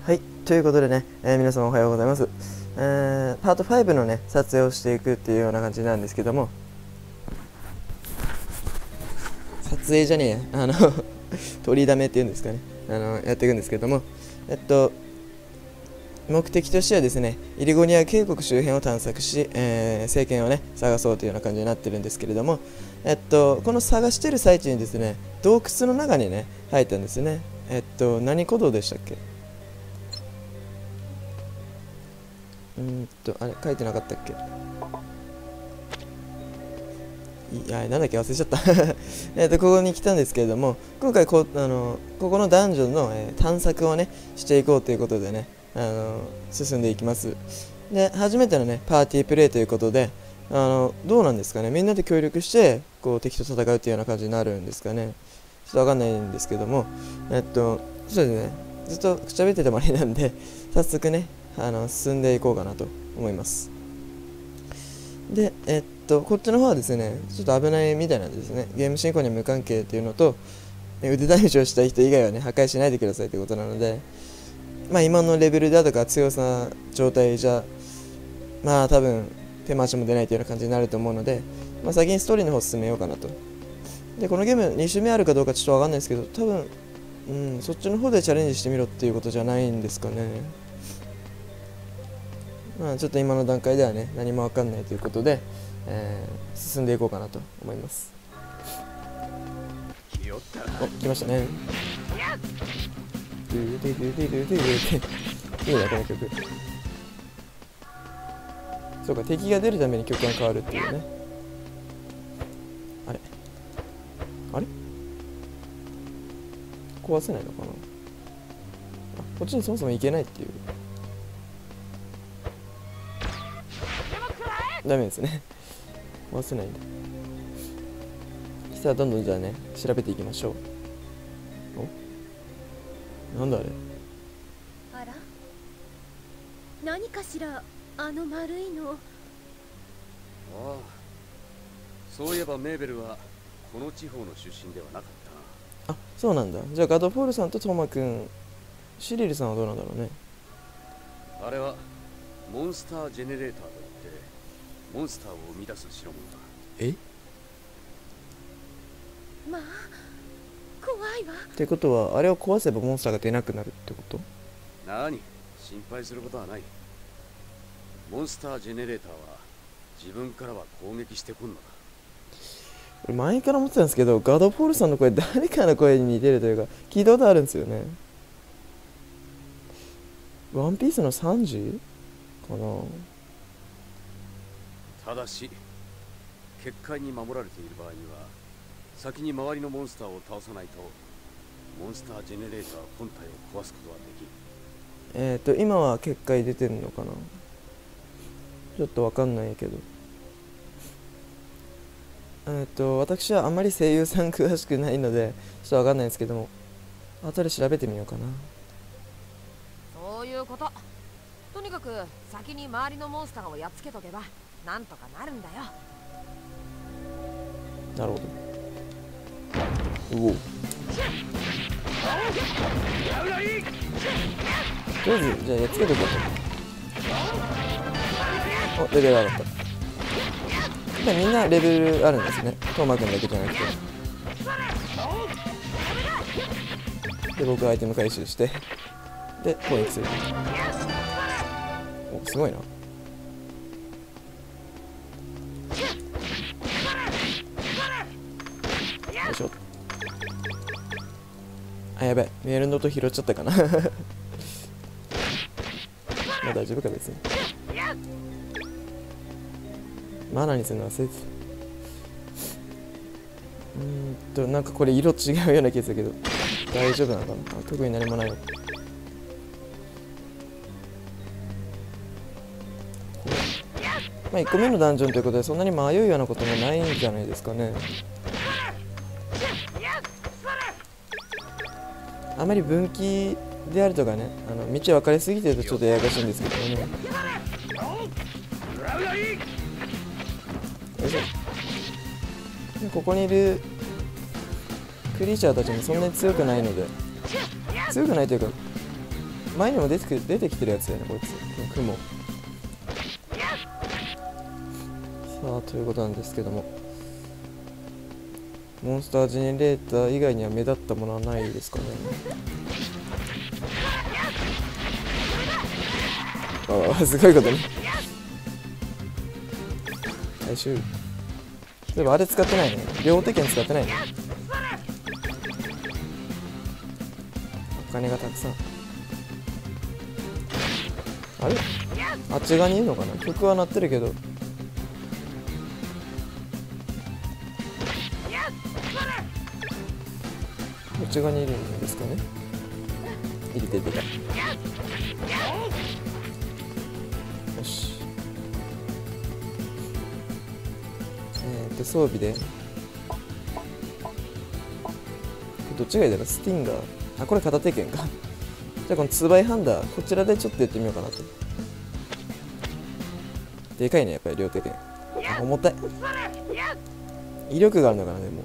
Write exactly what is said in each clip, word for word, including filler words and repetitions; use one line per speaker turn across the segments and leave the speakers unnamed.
はい、ということでね、えー、皆様おはようございます。えー、パートファイブのね、撮影をしていくっていうような感じなんですけども、撮影じゃねえや、あの、取りだめっていうんですかね、あの、やっていくんですけども、えっと、目的としてはですね、イリゴニア渓谷周辺を探索し、えー、政権をね、探そうというような感じになってるんですけれども、えっと、この探してる最中にですね、洞窟の中にね、入ったんですね。えっと、何古道でしたっけ？うーんと、あれ、書いてなかったっけ？いや、なんだっけ、忘れちゃったえっと、ここに来たんですけれども、今回こ、あの、ここのダンジョンの、えー、探索をね、していこうということでね、あの、進んでいきます。で、初めてのね、パーティープレイということで、あの、どうなんですかね、みんなで協力して、こう、敵と戦うっていうような感じになるんですかね。ちょっとわかんないんですけども、えっと、そうですね、ずっとくちゃべっててもあれなんで、早速ね、あの、進んでいこうかなと思います。で、えっと、こっちの方はですね、ちょっと危ないみたいなんですね。ゲーム進行には無関係っていうのと、腕試しをしたい人以外はね、破壊しないでくださいということなので、まあ今のレベルだとか強さ状態じゃ、まあ多分手回しも出ないというような感じになると思うので、まあ先にストーリーの方を進めようかなと。で、このゲームに周目あるかどうかちょっとわかんないですけど、多分、うん、そっちの方でチャレンジしてみろっていうことじゃないんですかね。まあちょっと今の段階ではね、何もわかんないということで、えー、進んでいこうかなと思います。お、来ましたね。ドゥドゥドゥドゥドゥドゥっていいね、この曲。そうか、敵が出るために曲が変わるっていうね。あれあれ壊せないのかな。あ、こっちにそもそも行けないっていう。ダメですね壊せないんだ。さあ、どんどんじゃあね、調べていきましょう。お、なんだあれ。
あら、何かしら、あの丸いの。あ
あ、そういえばメーベルはこの地方の出身ではなかった
あ、
な。
そうなんだ。じゃあガドフォールさんとトーマくん、シリルさんはどうなんだろうね。
あれはモンスタージェネレーターといってモンスターを生み出す代物だ。
え
まあ怖いわ。
ってことは、あれを壊せばモンスターが出なくなるってこと？
何、心配することはない。モンスタージェネレーターは自分からは攻撃してくんのだ。
俺前から思ってたんですけど、ガドフォールさんの声誰かの声に似てるというか聞いたことあるんですよね。ワンピースのサンジかな。
ただし結界に守られている場合には先に周りのモンスターを倒さないとモンスタージェネレーター本体を壊すことはできる。
えっと今は結界出てるのかな、ちょっとわかんないけど。えっと私はあんまり声優さん詳しくないのでちょっとわかんないですけども、後で調べてみようかな。
そういうこと。とにかく先に周りのモンスターをやっつけとけばなんとかなるんだよ。
なるほど。うお、とりあえずじゃあやっつけとこうと。お、レベル上がった。みんなレベルあるんですね、トーマくんだけじゃなくて。で、僕はアイテム回収してで攻撃する。お、すごいな。よいしょ。あ、やべえ、メールの音拾っちゃったかなまあ大丈夫か別に。マナにするの忘れてた。うーんとなんかこれ色違うような気がするけど大丈夫なのかな。あ、特に何もないの。まあいっこめのダンジョンということでそんなに迷うようなこともないんじゃないですかね。あまり分岐であるとかね、あの道分かりすぎてるとちょっとややこしいんですけどね。よいしょ。ここにいるクリーチャーたちもそんなに強くないので、強くないというか前にも出てくる出てきてるやつだよね、こいつ。この雲。さあ、ということなんですけども、モンスタージェネレーター以外には目立ったものはないですかね。ああ、すごいことね。回収。例えばあれ使ってないね。両手剣使ってないね。お金がたくさん。あれあっち側にいるのかな。曲は鳴ってるけど。こっち側にいるんですかね。いる出てた。よし。えーと、装備で。どっちがいいだろう。スティンガー。あ、これ片手剣か。じゃあこのツーバイハンダー、こちらでちょっとやってみようかなと。でかいね、やっぱり両手剣。あ、重たい。威力があるのかな、でも。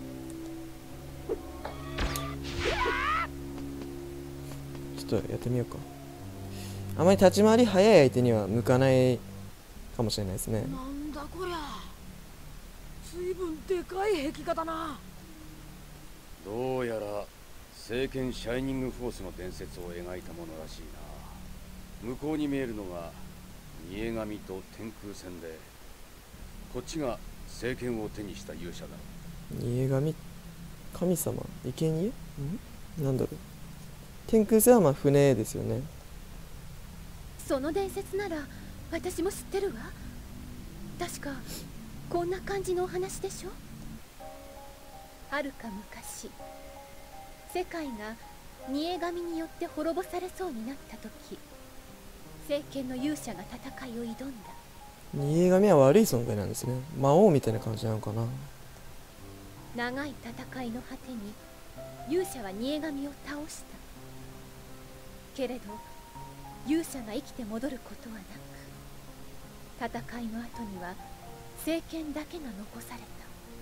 ちょっとやってみようか。あまり立ち回り早い相手には向かないかもしれないですね。
なんだこりゃ。随分でかい壁画だな。
どうやら聖剣シャイニングフォースの伝説を描いたものらしいな。向こうに見えるのが見え神と天空戦で、こっちが聖剣を手にした勇者だ。
見え神、神様、生贄？んなんだろう。天空戦はまあ船ですよね。
その伝説なら私も知ってるわ。確かこんな感じのお話でしょ。はるか昔、世界が見え神によって滅ぼされそうになった時、聖剣の勇者が戦いを挑んだ。
見え神は悪い存在なんですね。魔王みたいな感じなのかな。
長い戦いの果てに勇者は見え神を倒した。けれど勇者が生きて戻ることはなく、戦いの後には聖剣だけが残された。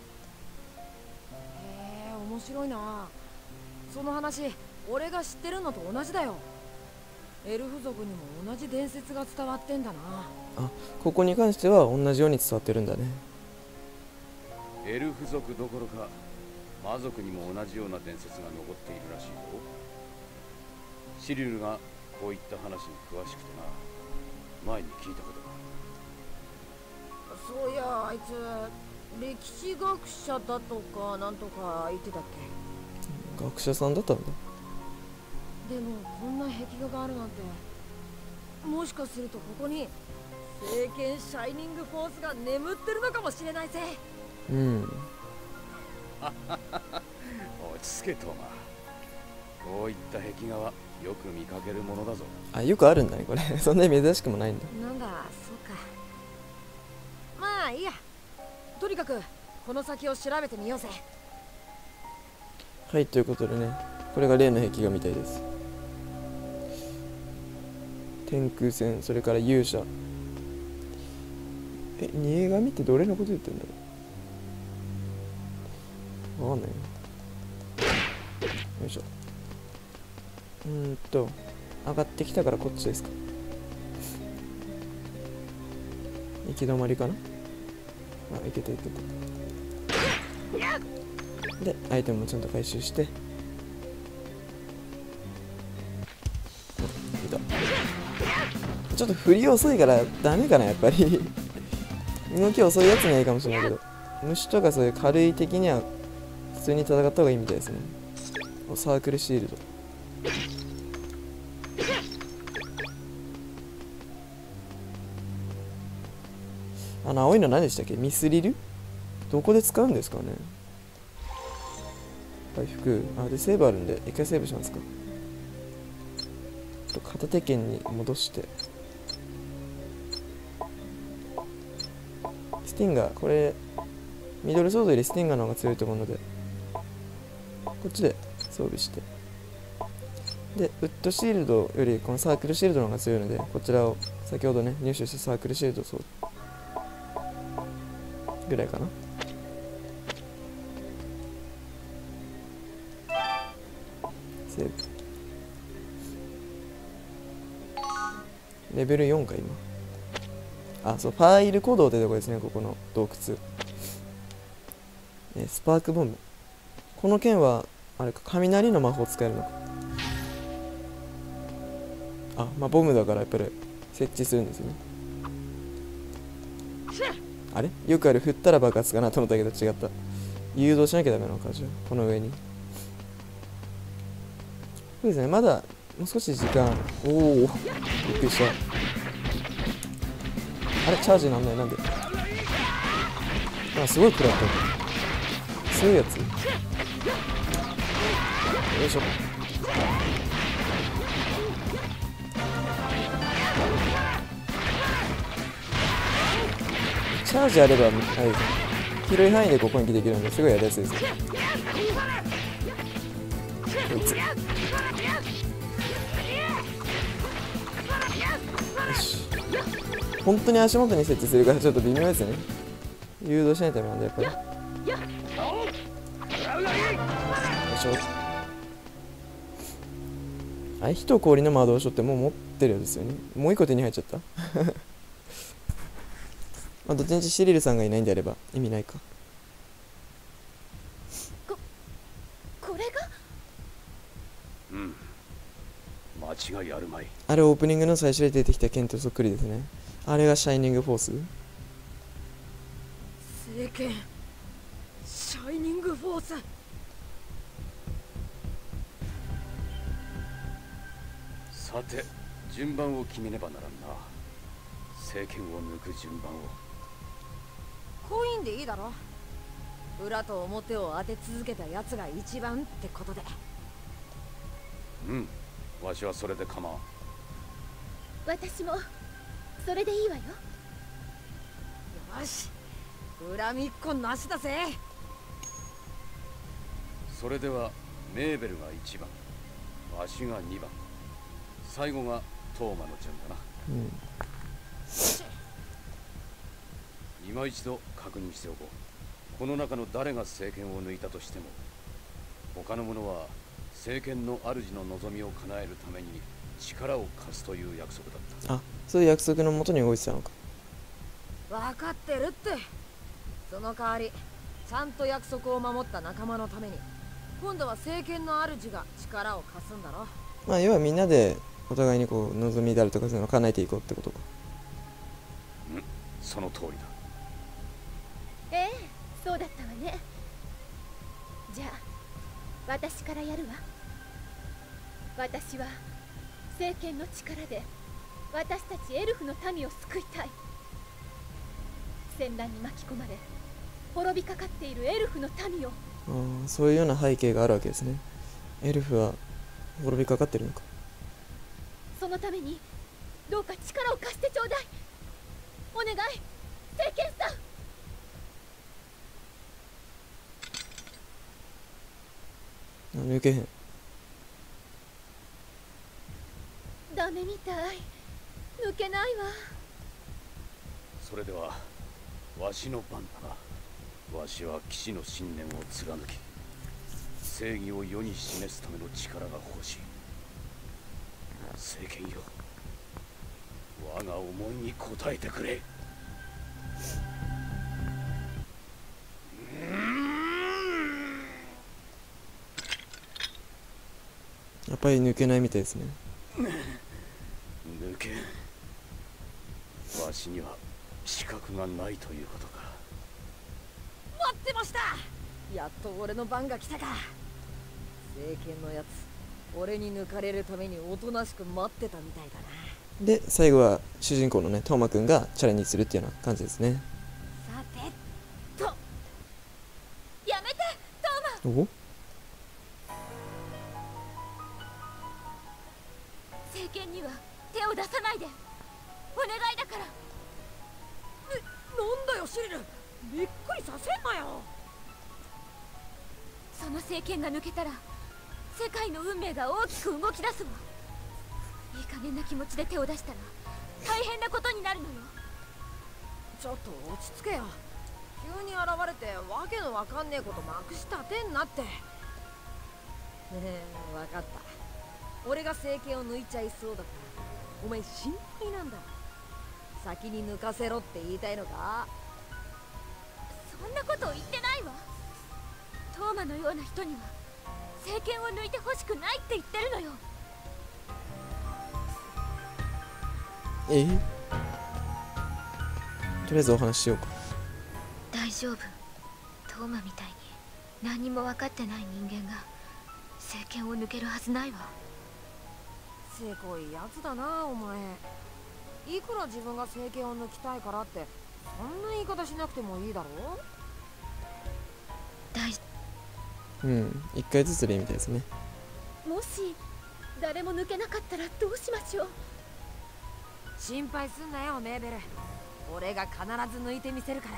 へえ、面白いな。その話、俺が知ってるのと同じだよ。エルフ族にも同じ伝説が伝わってんだな。
あ、ここに関しては同じように伝わってるんだね。
エルフ族どころか魔族にも同じような伝説が残っているらしいぞ。シリルがこういった話に詳しくてな、前に聞いたことが。
そういや、あいつ歴史学者だとかなんとか言ってたっけ。
学者さんだったんだ。
でもこんな壁画があるなんて、もしかするとここに聖剣シャイニングフォースが眠ってるのかもしれないぜ。
うん。
落ち着けトマ。こういった壁画はよく見かけるものだぞ。
あ、よくあるんだね、これ。そんなに珍しくもないんだ。
なんだ、そうか。まあいいや。とにかくこの先を調べてみようぜ。
はい、ということでね、これが例の壁画みたいです。天空戦、それから勇者。え、見え神ってどれのこと言ってんだろう。わかんないな。よいしょ。うーんと上がってきたからこっちですか。行き止まりかな。あ、いけたいけた。でアイテムもちゃんと回収して、いた。ちょっと振り遅いからダメかな、やっぱり。動き遅いやつにはいいかもしれないけど、虫とかそういう軽い敵には普通に戦った方がいいみたいですね。サークルシールド。あの青いの何でしたっけ。ミスリル。どこで使うんですかね。回復。あ、でセーブあるんで一回セーブしますか。と片手剣に戻して、スティンガー、これミドルソードよりスティンガーの方が強いと思うのでこっちで装備して、でウッドシールドよりこのサークルシールドの方が強いので、こちらを先ほどね入手したサークルシールド装備ぐらいかな。セーブ。 レベルよんか今。あ、そう、ファイル鼓動ってとこですね、ここの洞窟。えスパークボム。この剣はあれか、雷の魔法使えるのか。あ、まあボムだからやっぱり設置するんですよね。あれよくある振ったら爆発かなと思ったけど違った。誘導しなきゃダメなのか。じゃあこの上にそうですね。まだもう少し時間。おおびっくりした。あれチャージなんない。なんであすごい食らった。強いやつ。よいしょ。チャージあれば、あれですね、広い範囲でここに来できるのですごいやりやすいですよ。こいつ。よし。本当に足元に設置するからちょっと微妙ですね。誘導しないとダメなんでやっぱり。よいしょ。あれ、火と氷の魔導書ってもう持ってるんですよね。もう一個手に入っちゃった。まあどっちみちシリルさんがいないんであれば意味ないか。
ここれが
うん間違いあるまい。
あれオープニングの最初で出てきた剣とそっくりですね。あれがシャイニングフォース。
聖剣シャイニングフォース。
さて順番を決めねばならんな。聖剣を抜く順番を。
コインでいいだろ。裏と表を当て続けたやつが一番ってことで。
うん、わしはそれで構わん。
私もそれでいいわよ。
よし、恨みっこなしだぜ。
それではメーベルがいちばん、わしがにばん、最後がトーマの順だな。
うん。
今一度確認しておこう。この中の誰が聖剣を抜いたとしても、他の者は聖剣の主の望みを叶えるために力を貸すという約束だった。
あ、そういう約束のもとに動いてたのか。
分かってるって。その代わりちゃんと約束を守った仲間のために今度は聖剣の主が力を貸すんだろ。
まあ要はみんなでお互いにこう望みであるとかそういうのを叶えていこうってことか。
うん、その通りだ。
ええ、そうだったわね。じゃあ私からやるわ。私は聖剣の力で私たちエルフの民を救いたい。戦乱に巻き込まれ滅びかかっているエルフの民を。
ああ、そういうような背景があるわけですね。エルフは滅びかかってるのか。
そのためにどうか力を貸してちょうだい。お願い、聖剣さん。
抜けへん。
ダメみたい。抜けないわ。
それではわしの番だな。わしは騎士の信念を貫き正義を世に示すための力が欲しい。聖剣よ、我が思いに応えてくれ。
やっぱり抜けないみたいですね。
抜けん。わしには資格がないということか。
待ってました。やっと俺の番が来たか。聖剣のやつ俺に抜かれるためにおとなしく待ってたみたいだな。
で最後は主人公のねトーマくんがチャレンジするっていうような感じですね。
さてと。
やめてトーマ。
お
聖剣には手を出さないで。お願いだから。
え、なんだよシリル、びっくりさせんなよ。
その聖剣が抜けたら世界の運命が大きく動き出すわ。いい加減な気持ちで手を出したら大変なことになるのよ。
ちょっと落ち着けよ。急に現れてわけのわかんねえことまくし立てんなって。ねえ、わかった。俺が聖剣を抜いちゃいそうだからお前心配なんだ。先に抜かせろって言いたいのか？
そんなことを言ってないわ。トーマのような人には政権を抜いてほしくないって言ってるのよ。
えとりあえずお話ししようか。
大丈夫。トーマみたいに何にも分かってない人間が政権を抜けるはずないわ。
せこいやつだなお前。いくら自分が政権を抜きたいからってそんな言い方しなくてもいいだろう。
大
うん一回ずつでいいみたいですね。
もし誰も抜けなかったらどうしましょう。
心配すんなよメーベル。俺が必ず抜いてみせるから。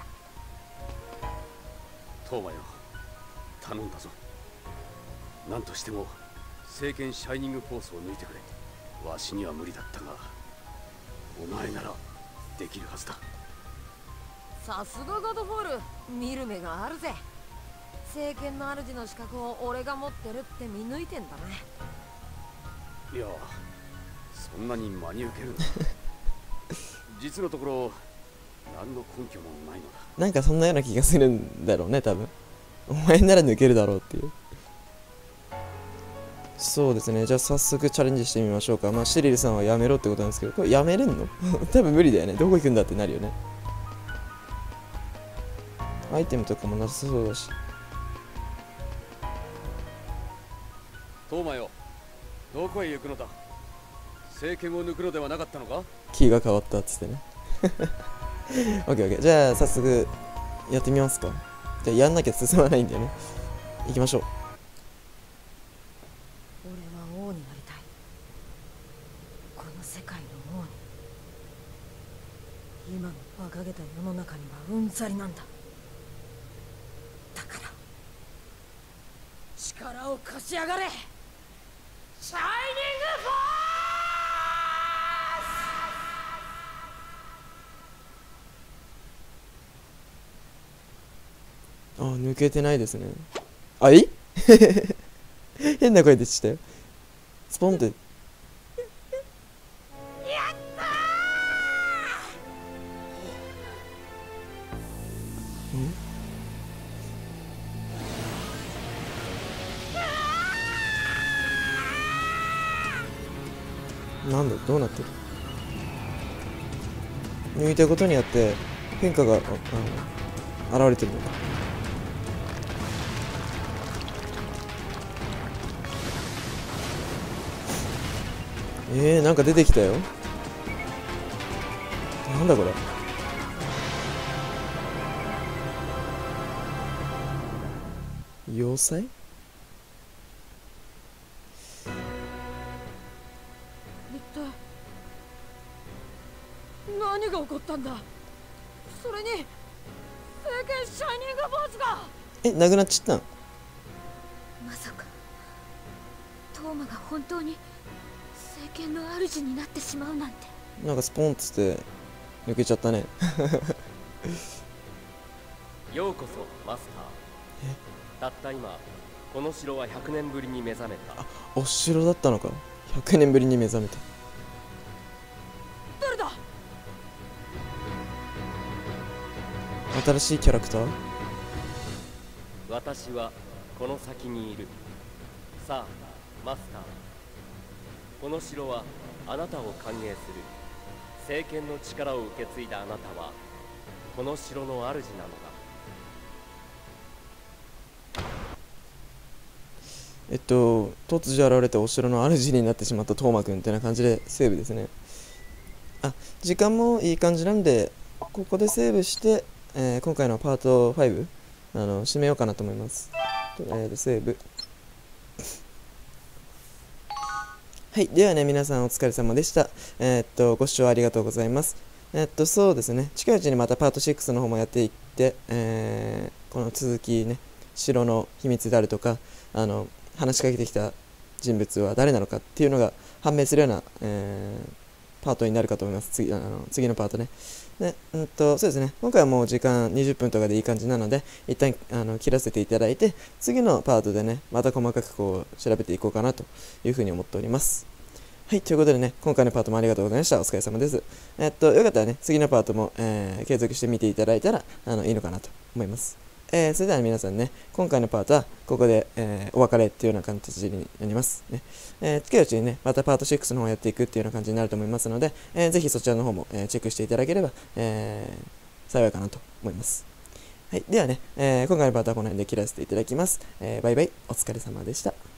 トーマよ、頼んだぞ。何としても聖剣シャイニングフォースを抜いてくれ。わしには無理だったがお前ならできるはずだ。
さすがガドフォール、見る目があるぜ。聖剣の主の資格を俺が持ってるって見抜いてんだね。
いやそんなに真に受けるな実のところ何の根拠もないのだ。
なんかそんなような気がするんだろうね多分。お前なら抜けるだろうっていう。そうですね、じゃあ早速チャレンジしてみましょうか。まあシリルさんはやめろってことなんですけど、これやめれんの多分無理だよね。どこ行くんだってなるよね。アイテムとかもなさそうだし。
トーマよ、どこへ行くのだ。聖剣を抜くのではなかったのか。
気が変わったっつってねオッケーオッケー。じゃあ早速やってみますか。じゃあやんなきゃ進まないんだよね。行きましょう。
俺は王になりたい。この世界の王に。今の馬鹿げた世の中にはうんざりなんだ。だから力を貸しやがれ。シャイニングフォー
あ、抜けてないですね。あ、え変な声でしたよ。スポンって。
ス。やった
んなんだどうなってる。抜いたことによって変化がああの現れてるのか。えー、なんか出てきたよ。なんだこれ。要塞。
一体何が起こったんだ。それに聖剣シャイニングフォースが。
え、なくなっちゃったん。
まさかトーマが本当に政権の主になってしまうなんて。
なんかスポンっつって抜けちゃったね
ようこそマスター。たった今この城はひゃくねんぶりに目覚めた。
お城だったのか。ひゃくねんぶりに目覚めた。
誰だ。
新しいキャラクター。
私はこの先にいる。さあマスター、この城はあなたを歓迎する。聖剣の力を受け継いだあなたはこの城の主なのだ。
えっと突如現れたお城の主になってしまったトーマくんってな感じでセーブですね。あ、時間もいい感じなんでここでセーブして、えー、今回のパートファイブあの締めようかなと思います。えーとセーブ。はい、ではね、皆さんお疲れ様でした。えー、っと、ご視聴ありがとうございます。えー、っと、そうですね、近いうちにまたパートシックスの方もやっていって、えー、この続きね、城の秘密であるとか、あの、話しかけてきた人物は誰なのかっていうのが判明するような、えー、パートになるかと思います。次、あの、次のパートね。で、うんと、そうですね、今回はもう時間にじゅっぷんとかでいい感じなので、一旦あの切らせていただいて、次のパートでね、また細かくこう調べていこうかなというふうに思っております。 はい、ということでね、今回のパートもありがとうございました。お疲れ様です。えっと、よかったらね、次のパートも、えー継続して見ていただいたらあのいいのかなと思います。えーそれでは皆さんね、今回のパートはここで、えーお別れっていうような形になります。ねえー近いうちにね、またパートシックスの方をやっていくっていうような感じになると思いますので、えーぜひそちらの方も、えーチェックしていただければ、えー幸いかなと思います。はい、ではね、えー今回のパートはこの辺で切らせていただきます。えーバイバイ、お疲れ様でした。